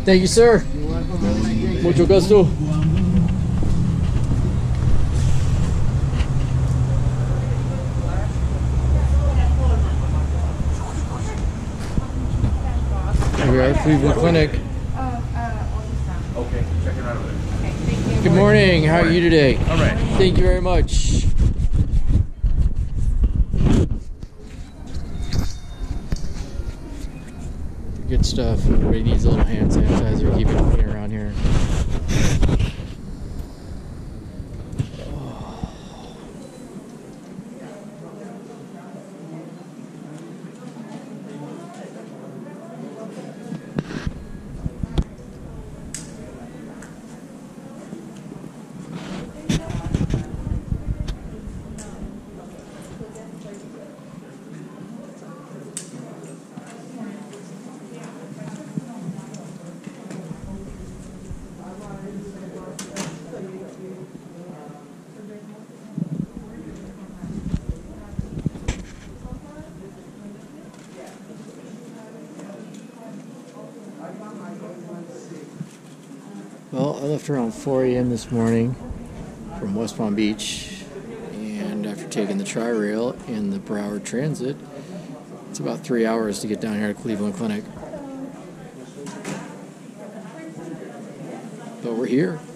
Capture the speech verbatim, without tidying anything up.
Thank you, sir. You're welcome. Have a nice day. Mucho gusto. Here we are at Cleveland Clinic. Okay, check it out over there. Good morning. How are you today? All right. Thank you very much. Good stuff. Everybody needs a little hand sanitizer. Keep it clean around here. Well, I left around four A M this morning from West Palm Beach, and after taking the Tri-Rail and the Broward Transit, it's about three hours to get down here to Cleveland Clinic. But we're here.